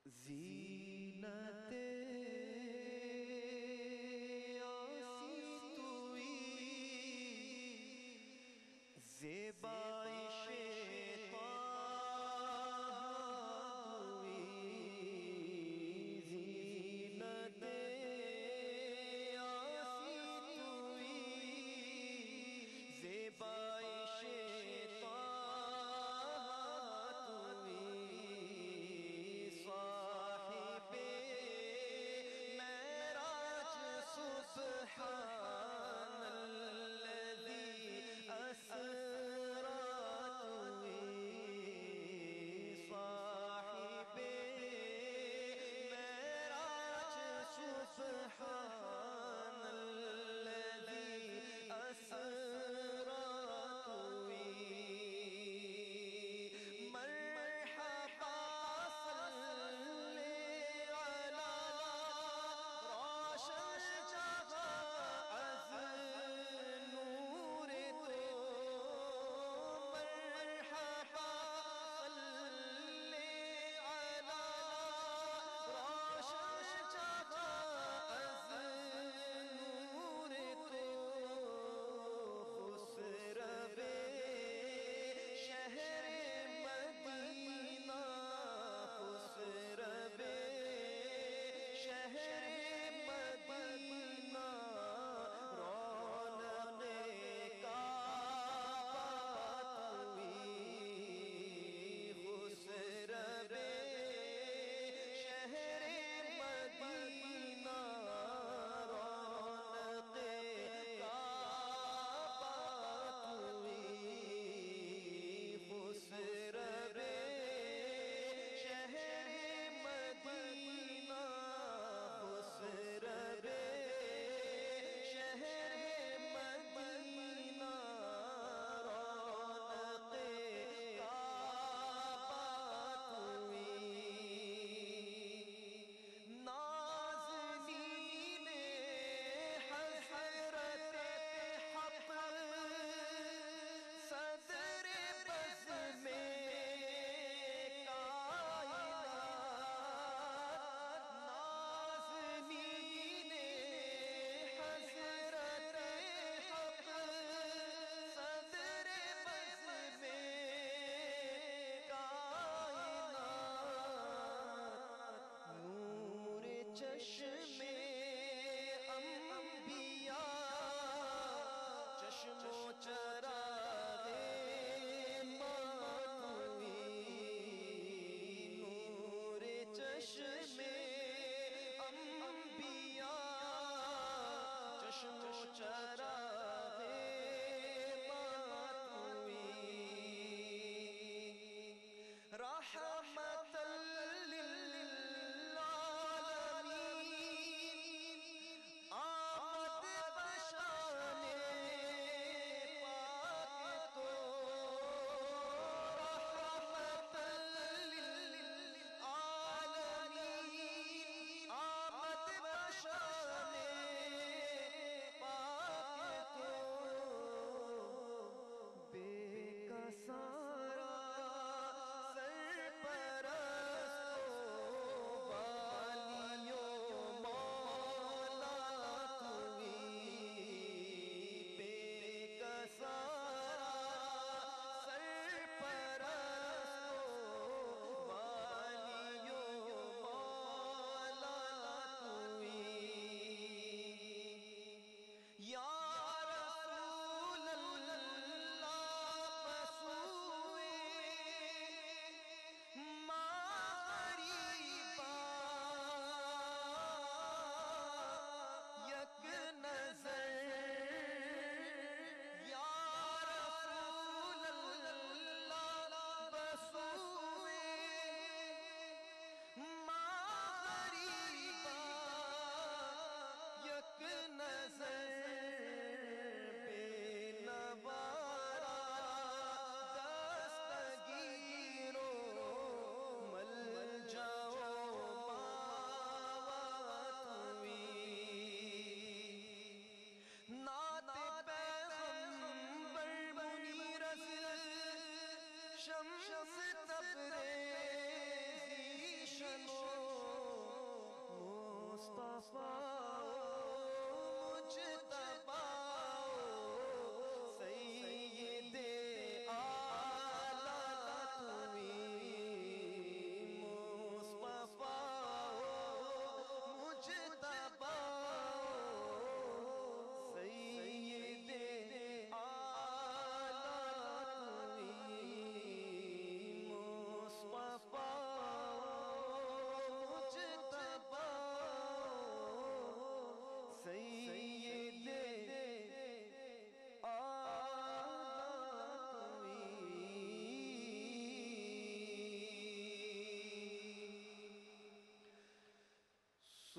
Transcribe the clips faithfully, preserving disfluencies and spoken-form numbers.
زینت آسی توئی زیبائش سبحان الذي أسرى صاحب معراج سبحان الذي أسرى مرحبا صلي على روشن چشم انبیاء چشم و چراغ ماتوی نور چشم انبیاء چشم و چراغ ماتوی رحمت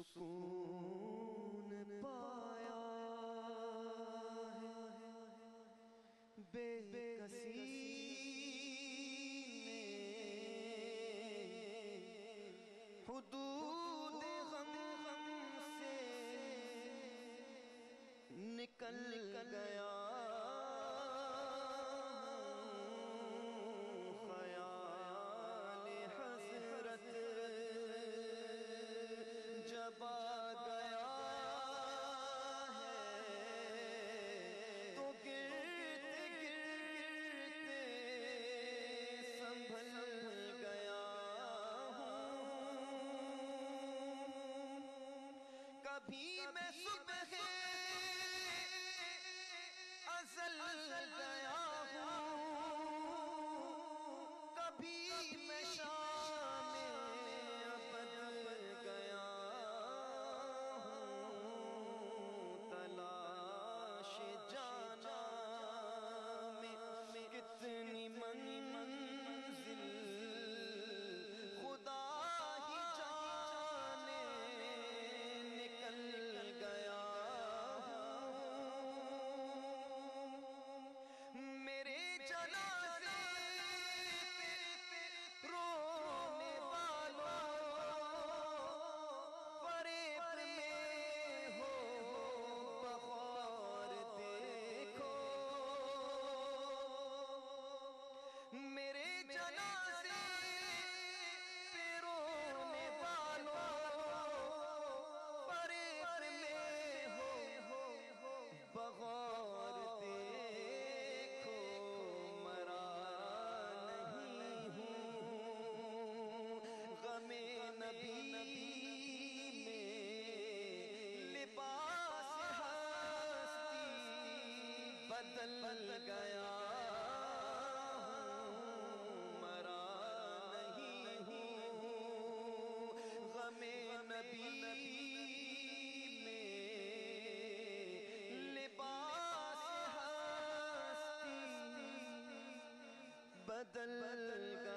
سکون پایا ہے بے کسی نے حدود غم سے نکل گیا خیال حسرت جب آ گیا ہے تو گرتے گرتے سنبھل گیا ہوں کبھی میں صبح ازل گیا ہوں کبھی میں شام ابد گیا ہوں تلاش جانا میں کتنی منزل خدا ہی جانے نکل گیا میرے جنازے پہ رونے والوں فریب میں ہو بغور دیکھو میرے جنازے پہ رونے والوں فریب میں ہو بغور دیکھو مرا نہیں ہوں غم نبی میں لباس ہستی بدل گیا ہوں مرا نہیں ہوں غم نبی میں لباس ہستی بدل گیا